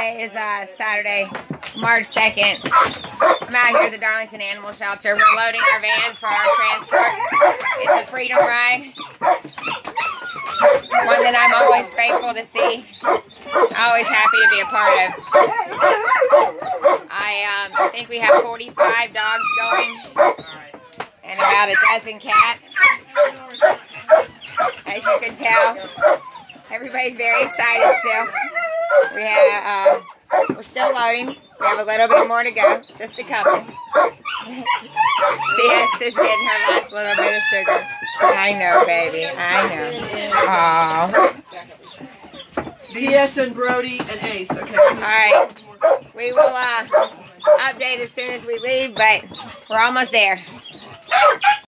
Today is Saturday, March 2nd. I'm out here at the Darlington Animal Shelter. We're loading our van for our transport. It's a freedom ride. One that I'm always grateful to see. Always happy to be a part of. I think we have 45 dogs going and about a dozen cats. As you can tell, everybody's very excited still. We're still loading. We have a little bit more to go. Just a couple. Siesta's getting her last little bit of sugar. I know, baby. I know. Aww. Siesta and Brody and Ace. Okay. Alright. We will update as soon as we leave, but we're almost there.